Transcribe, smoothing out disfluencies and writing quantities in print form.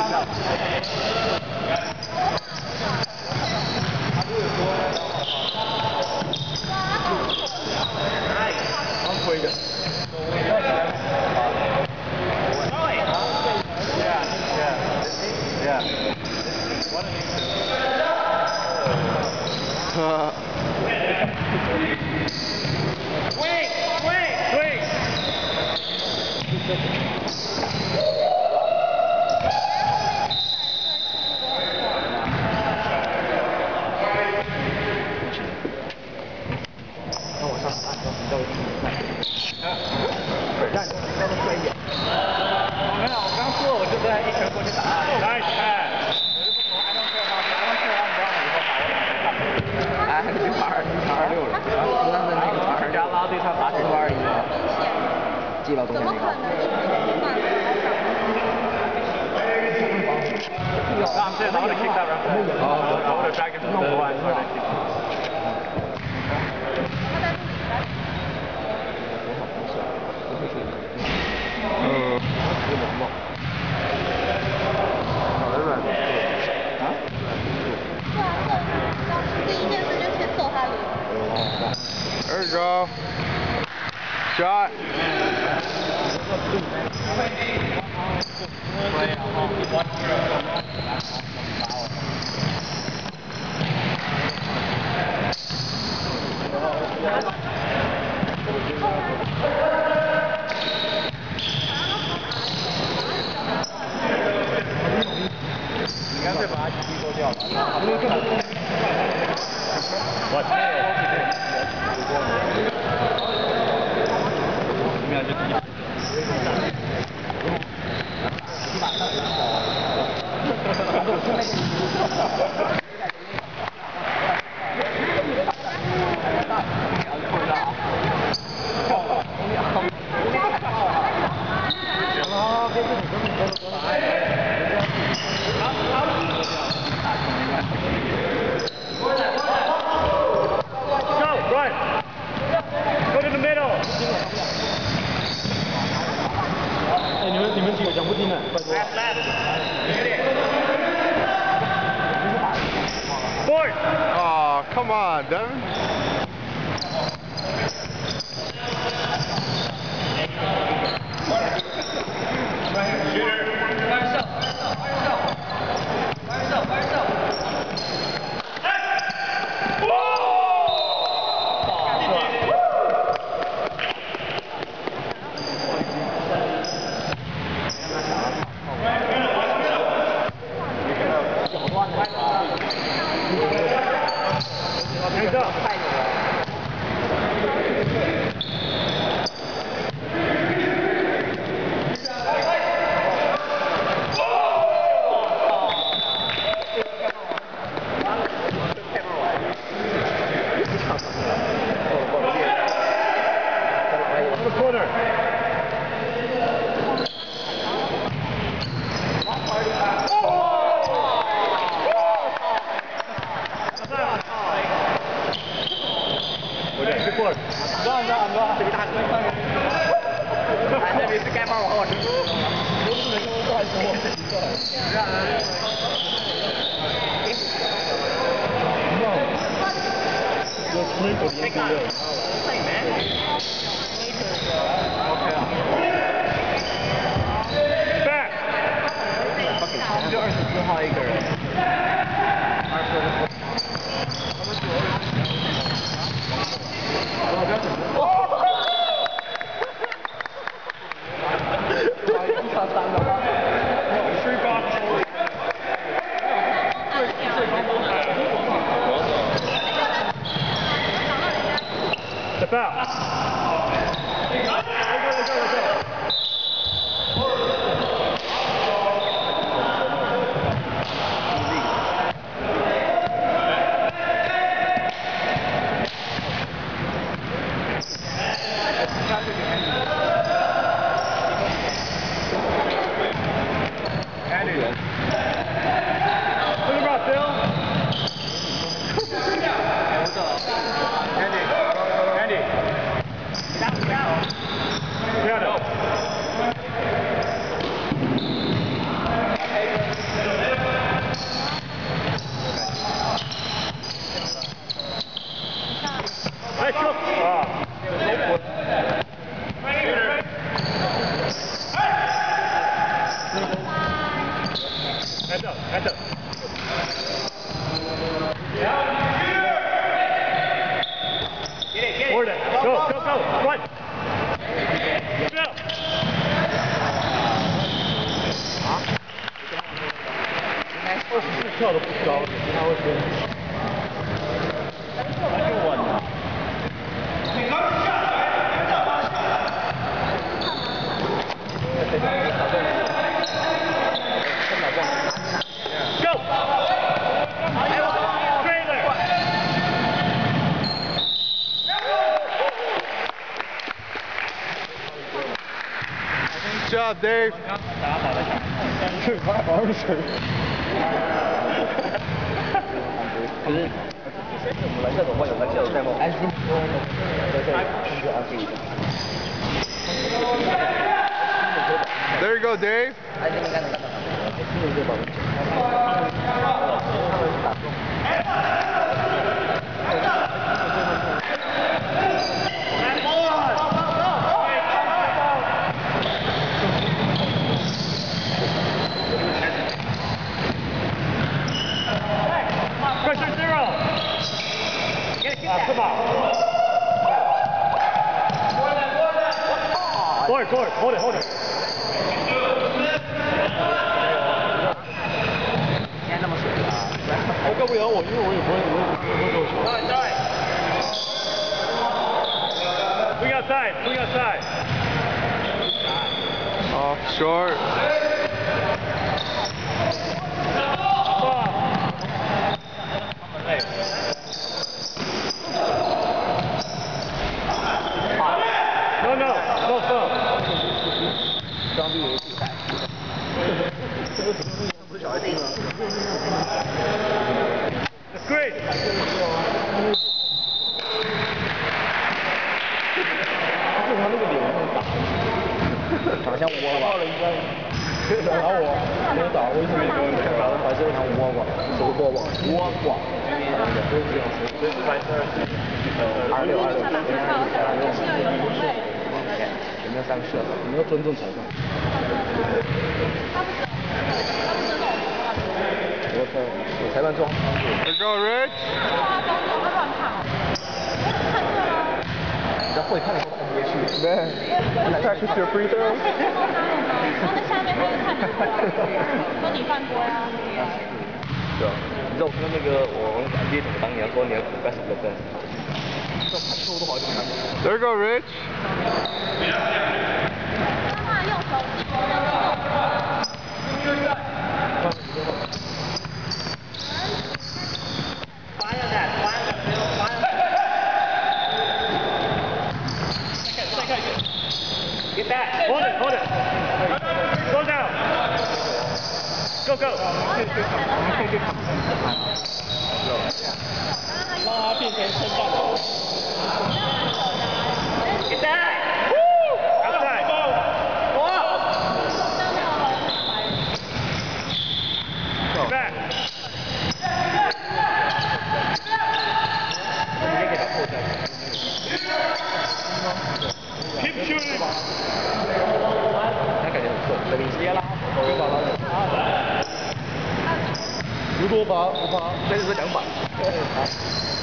推的。Yeah. Swing!那我上按照比较让你稍微快一点。没有，我刚说我就在一拳过去打。Nice pass. I don't care about I don't care about你说好，我打。哎，你玩6了，那个玩加拉对他打球玩一个，记到中间那个。I'm saying I would have kicked that round. I would have dragged him to the goal line. There you go. Shot. Go to the middle. 哎，你们几个讲不听的，拜托。Board. Oh, come on, Devin. Step out. Andy. Hands up. Get it. Go. Run. Go. 24跳的不高，他会先。他就稳了。Go! Trailer! Good job, Dave. 是他好像是。我们篮下总会有篮下的在吗？安心。There you go, Dave. 安心应该能打到。 Pressure 0. Come on. Hold it. 现在那么水啊！ 我干不了我，因为我也不会做球。 Bring outside. Off short. No foul. 装逼也比赛。不是小孩子吗 That's great. 他那个脸打， 长像窝瓜。 然后我没有打，我一直没有打的白色像窝瓜，什么窝瓜？窝瓜。这是白色。26。有没有3个射？有没有尊重裁判？我裁判装。Let's go, Rich. 你知道会看的时候看不回去。Man, practice your free throw. 然后在下面他就看说你犯规啊。 对啊，你知道我看到那个我NBA 怎么当年说你要90%的分，这看错都好久看过。 There you go, Rich. 他用手机 Get that. Hold it. Go down. Go. 让他变成圣诞老人。 Get that. Woo! Outside. Go. Back. Keep shooting. 他感觉很错，等你直接拉，我就把他。如果我把这是2把。